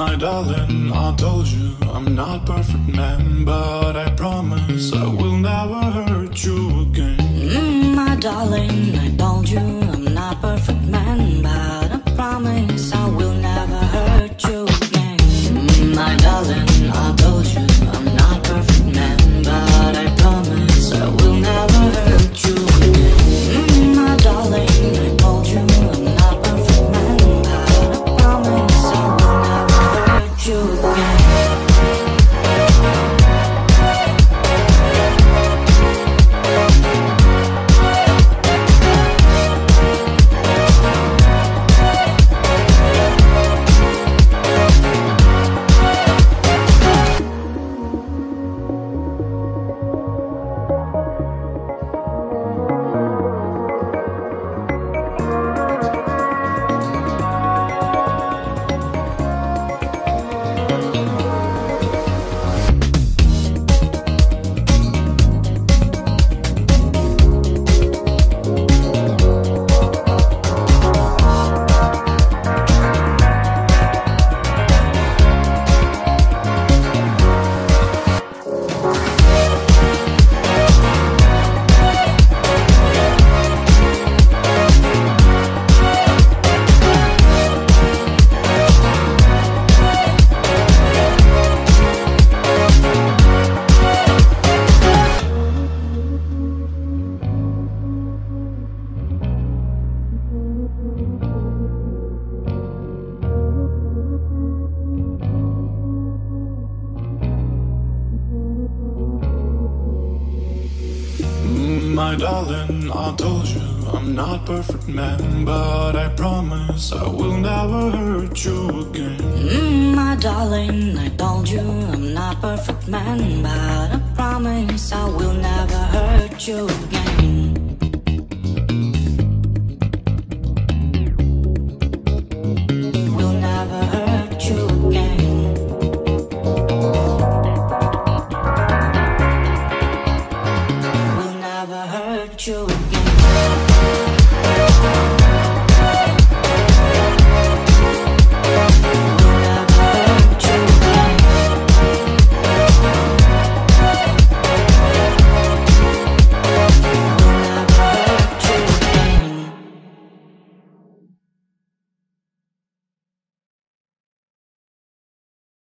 My darling, I told you I'm not perfect man, but I promise I will never hurt you again. My darling, I told you I'm not perfect man, but I promise I will never hurt you again. My darling, I told you I'm not perfect man, but I promise I will never hurt you again. My darling, I told you I'm not perfect man, but I promise I will never hurt you again. My darling, I told you I'm not perfect man, but I promise I will never hurt you again. My darling, I told you I'm not perfect man, but I promise I will never hurt you again.